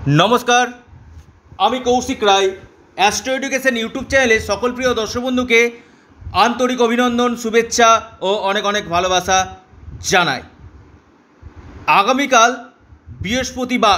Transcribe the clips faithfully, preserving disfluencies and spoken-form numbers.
नमस्कार आमी Koushik Roy Astro Education YouTube चैनले सकल प्रिय दर्शक बंधुके आंतरिक अभिनंदन शुभेच्छा और अनेक अनेक भालोबासा जानाई। आगामीकाल बृहस्पतिवार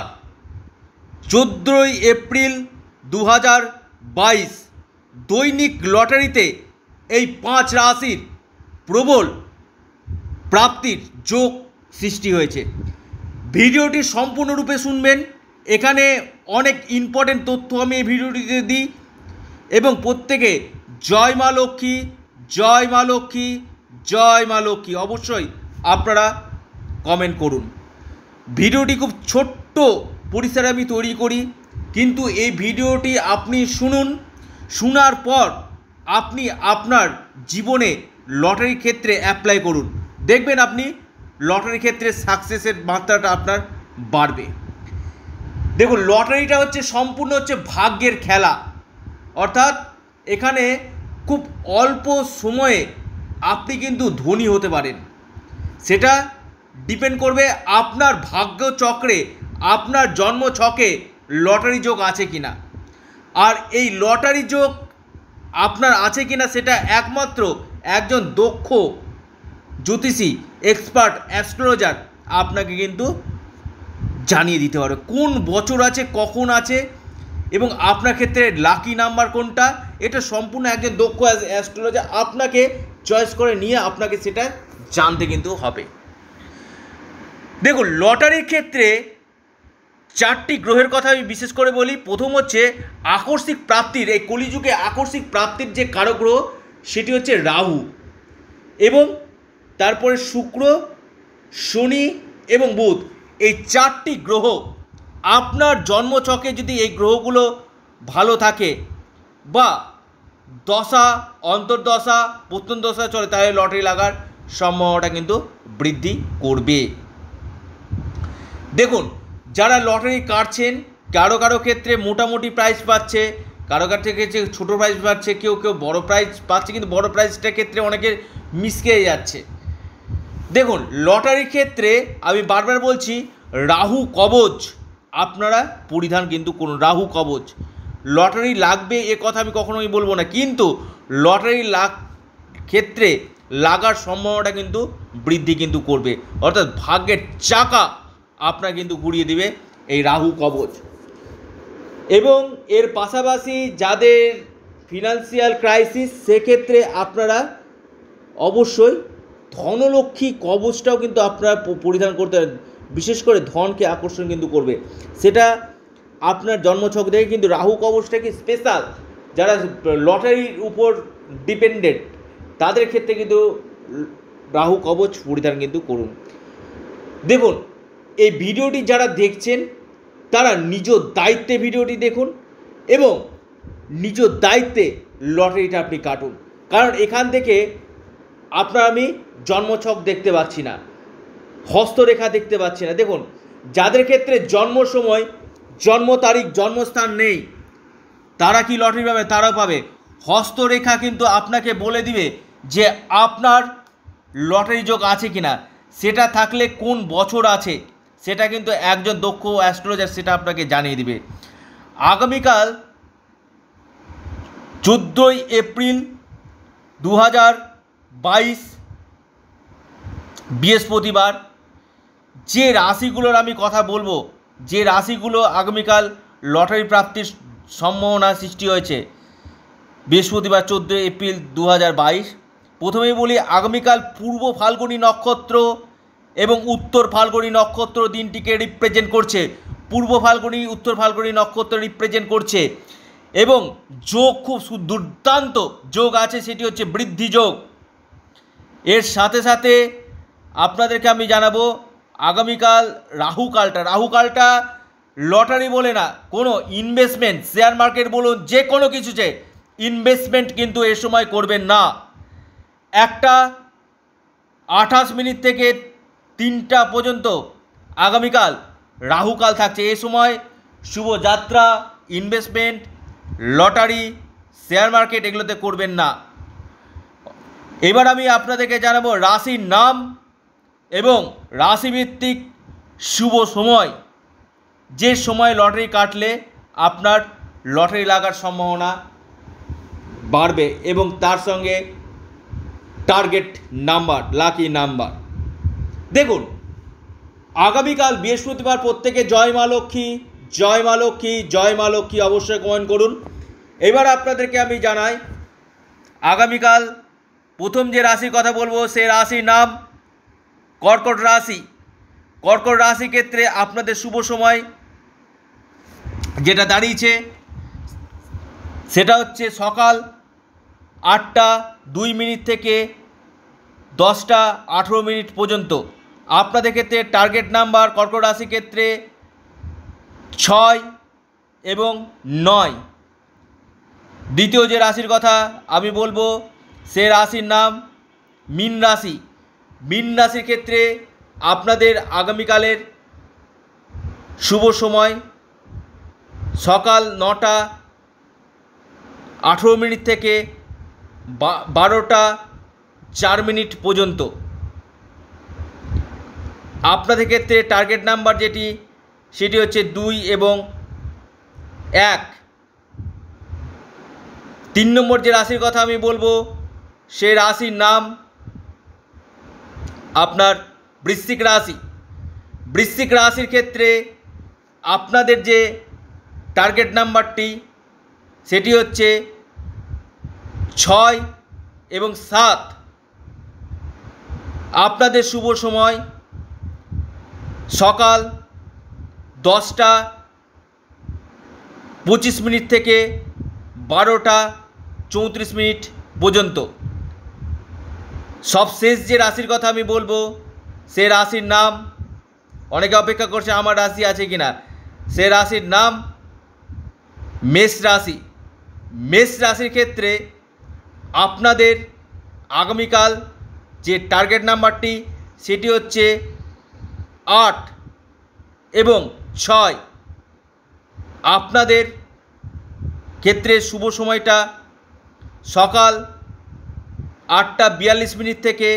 चौदह एप्रिल दो हज़ार बाईस दैनिक लटारिते এই पाँच राशिर प्रबल प्राप्तिर जोग सृष्टि হয়েছে। ভিডিওটি সম্পূর্ণরূপে শুনবেন। এখানে অনেক ইম্পর্টেন্ট তথ্য আমি এই ভিডিওটিতে দিই এবং প্রত্যেকে জয় মা লক্ষ্মী জয় মা লক্ষ্মী জয় মা লক্ষ্মী অবশ্যই আপনারা কমেন্ট করুন। ভিডিওটি খুব ছোট্ট পরিসরে আমি তৈরি করি, কিন্তু এই ভিডিওটি আপনি শুনুন, শোনার পর আপনি আপনার জীবনে লটারির ক্ষেত্রে অ্যাপ্লাই করুন, দেখবেন আপনি লটারির ক্ষেত্রে সাকসেসের মাত্রাটা আপনার বাড়বে। দেখুন, লটারিটা হচ্ছে সম্পূর্ণ হচ্ছে ভাগ্যের খেলা, অর্থাৎ এখানে খুব অল্প সময়ে আপনি কিন্তু ধনী হতে পারেন। সেটা ডিপেন্ড করবে আপনার ভাগ্য চক্রে, আপনার জন্ম ছকে লটারি যোগ আছে কিনা। আর এই লটারি যোগ আপনার আছে কিনা সেটা একমাত্র একজন দক্ষ জ্যোতিষী এক্সপার্ট অ্যাস্ট্রোলজার আপনাকে কিন্তু জানিয়ে দিতে পারবে কোন বছর আছে, কখন আছে এবং আপনার ক্ষেত্রে লাকি নাম্বার কোনটা। এটা সম্পূর্ণ একজন দক্ষ অ্যাস্ট্রোলজার আপনাকে চয়েস করে নিয়ে আপনাকে সেটা জানতে কিন্তু হবে। দেখুন, লটারির ক্ষেত্রে চারটি গ্রহের কথা আমি বিশেষ করে বলি। প্রথম হচ্ছে আকস্মিক প্রাপ্তির, এই কলিযুগে আকস্মিক প্রাপ্তির যে কারক গ্রহ সেটি হচ্ছে রাহু, এবং তারপরে শুক্র, শনি এবং বুধ। এই চারটি গ্রহ আপনার জন্মছকে যদি এই গ্রহগুলো ভালো থাকে বা দশা অন্তর্দশা প্রত্যন্তদশা চলে, তাহলে লটারি লাগার সম্ভাবনাটা কিন্তু বৃদ্ধি করবে। দেখুন, যারা লটারি কাটছেন, কারো কারো ক্ষেত্রে মোটামুটি প্রাইজ পাচ্ছে, কারো কারো ক্ষেত্রে ছোটো প্রাইজ পাচ্ছে, কেউ কেউ বড় প্রাইজ পাচ্ছে, কিন্তু বড় প্রাইজটার ক্ষেত্রে অনেকের মিসকে যাচ্ছে। দেখুন, লটারির ক্ষেত্রে আমি বারবার বলছি রাহু কবচ আপনারা পরিধান কিন্তু করুন। রাহু কবচ লটারি লাগবে এ কথা আমি কখনোই বলবো না, কিন্তু লটারি লাগ ক্ষেত্রে লাগার সম্ভাবনাটা কিন্তু বৃদ্ধি কিন্তু করবে, অর্থাৎ ভাগ্যের চাকা আপনার কিন্তু ঘুরিয়ে দিবে এই রাহু কবচ। এবং এর পাশাপাশি যাদের ফিনান্সিয়াল ক্রাইসিস, সেক্ষেত্রে আপনারা অবশ্যই ধনলক্ষ্মী কবচটাও কিন্তু আপনারা পরিধান করতে পারেন। বিশেষ করে ধনকে আকর্ষণ কিন্তু করবে, সেটা আপনার জন্মছক দেখে। কিন্তু রাহু কবচটা কি স্পেশাল, যারা লটারির উপর ডিপেন্ডেন্ট তাদের ক্ষেত্রে কিন্তু রাহু কবচ পরিধান কিন্তু করুন। দেখুন, এই ভিডিওটি যারা দেখছেন তারা নিজ দায়িত্বে ভিডিওটি দেখুন এবং নিজ দায়িত্বে লটারিটা আপনি কাটুন, কারণ এখান থেকে আপনার আমি জন্মছক দেখতে পাচ্ছি না, হস্তরেখা দেখতে পাচ্ছি না। দেখুন, যাদের ক্ষেত্রে জন্ম সময়, জন্ম তারিখ, জন্মস্থান নেই, তারা কি লটারি পাবে? তারাও পাবে। হস্তরেখা কিন্তু আপনাকে বলে দিবে যে আপনার লটারি যোগ আছে কিনা, সেটা থাকলে কোন বছর আছে সেটা কিন্তু একজন দক্ষ অ্যাস্ট্রোলজার সেটা আপনাকে জানিয়ে দিবে। আগামীকাল চোদ্দোই এপ্রিল দু হাজার বাইশ বৃহস্পতিবার যে রাশিগুলোর আমি কথা বলবো, যে রাশিগুলো আগামীকাল লটারি প্রাপ্তির সম্ভাবনা সৃষ্টি হয়েছে বৃহস্পতিবার চোদ্দোই এপ্রিল দু হাজার বাইশ। প্রথমেই বলি, আগামীকাল পূর্ব ফাল্গুনী নক্ষত্র এবং উত্তর ফাল্গুনী নক্ষত্র দিনটিকে রিপ্রেজেন্ট করছে। পূর্ব ফাল্গুনী উত্তর ফাল্গুনী নক্ষত্র রিপ্রেজেন্ট করছে এবং যোগ খুব দুর্দান্ত যোগ আছে, সেটি হচ্ছে বৃদ্ধি যোগ। এর সাথে সাথে আপনাদেরকে আমি জানাবো আগামীকাল রাহুকালটা রাহুকালটা লটারি বলে না, কোনো ইনভেস্টমেন্ট, শেয়ার মার্কেট বলুন, যে কোনো কিছুতে ইনভেস্টমেন্ট কিন্তু এ সময় করবেন না। একটা আঠাশ মিনিট থেকে তিনটা পর্যন্ত আগামীকাল রাহুকাল থাকছে। এ সময় শুভযাত্রা, ইনভেস্টমেন্ট, লটারি, শেয়ার মার্কেট এগুলোতে করবেন না। এবার আমি আপনাদেরকে জানাবো রাশির নাম এবং রাশিভিত্তিক শুভ সময়। যে সময় লটারি কাটলে আপনার লটারি লাগার সম্ভাবনা বাড়বে এবং তার সঙ্গে টার্গেট নাম্বার, লাকি নাম্বার। দেখুন, আগামীকাল বৃহস্পতিবার প্রত্যেকে জয় মা লক্ষ্মী, জয় মা লক্ষ্মী, জয় মা লক্ষ্মী অবশ্যই কমেন্ট করুন। এবার আপনাদেরকে আমি জানাই, আগামীকাল প্রথম যে রাশির কথা বলবো সে রাশির নাম কর্কট রাশি। কর্কট রাশির ক্ষেত্রে আপনাদের শুভ সময় যেটা দাঁড়িয়েছে সেটা হচ্ছে সকাল আটটা দুই মিনিট থেকে দশটা আঠেরো মিনিট পর্যন্ত। আপনাদের ক্ষেত্রে টার্গেট নাম্বার কর্কট রাশির ক্ষেত্রে ছয় এবং নয়। দ্বিতীয় যে রাশির কথা আমি বলবো সে রাশির নাম মীন রাশি। মীন রাশির ক্ষেত্রে আপনাদের আগামীকালের শুভ সময় সকাল নটা আঠেরো মিনিট থেকে বারোটা চার মিনিট পর্যন্ত। আপনাদের ক্ষেত্রে টার্গেট নাম্বার যেটি সেটি হচ্ছে দুই এবং এক। তিন নম্বর যে রাশির কথা আমি বলবো সে রাশির নাম আপনার বৃশ্চিক রাশি। বৃশ্চিক রাশির ক্ষেত্রে আপনাদের যে টার্গেট নাম্বারটি সেটি হচ্ছে ছয় এবং সাত। আপনাদের শুভ সময় সকাল দশটা পঁচিশ মিনিট থেকে বারোটা চৌত্রিশ মিনিট পর্যন্ত। সবশেষ যে রাশির কথা আমি বলবো সে রাশির নাম, অনেকে অপেক্ষা করছে আমার রাশি আছে কিনা, সে রাশির নাম মেষ রাশি। মেষ রাশির ক্ষেত্রে আপনাদের আগামীকাল যে টার্গেট নাম্বারটি সেটি হচ্ছে আট এবং ছয়। আপনাদের ক্ষেত্রে শুভ সময়টা সকাল আটটা বিয়াল্লিশ মিনিট থেকে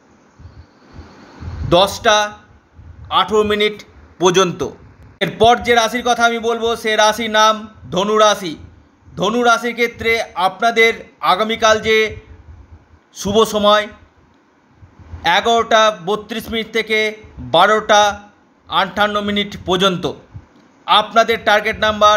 দশটা আঠেরো মিনিট পর্যন্ত। এরপর যে রাশির কথা আমি বলবো সে রাশির নাম ধনু রাশি। ধনু রাশির ক্ষেত্রে আপনাদের আগামীকাল যে শুভ সময় এগারোটা বত্রিশ মিনিট থেকে বারোটা আটান্ন মিনিট পর্যন্ত। আপনাদের টার্গেট নাম্বার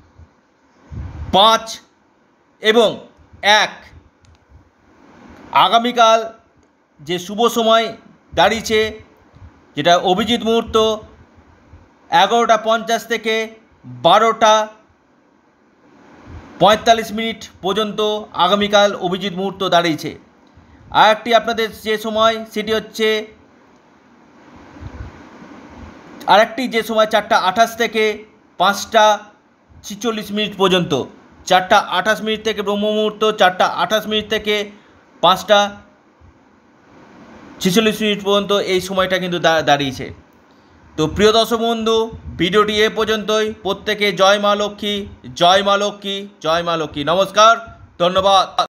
পাঁচ এবং এক। আগামীকাল যে শুভ সময় দাঁড়িয়েছে যেটা অভিজিৎ মুহূর্ত এগারোটা পঞ্চাশ থেকে বারোটা পঁয়তাল্লিশ মিনিট পর্যন্ত আগামীকাল অভিজিৎ মুহূর্ত দাঁড়িয়েছে। আর একটি আপনাদের যে সময় সেটি হচ্ছে আরেকটি যে সময় চারটা আঠাশ থেকে পাঁচটা ছিচল্লিশ মিনিট পর্যন্ত। চারটা আঠাশ মিনিট থেকে ব্রহ্ম মুহূর্ত, চারটা আঠাশ মিনিট থেকে পাঁচটা ছিচল্লিশ মিনিট পর্যন্ত এই সময়টা কিন্তু দাঁড়িয়েছে। তো প্রিয় দর্শক বন্ধু, ভিডিওটি এ পর্যন্তই। প্রত্যেকে জয় মা লক্ষ্মী, জয় মা লক্ষ্মী, জয় মা লক্ষ্মী। নমস্কার, ধন্যবাদ।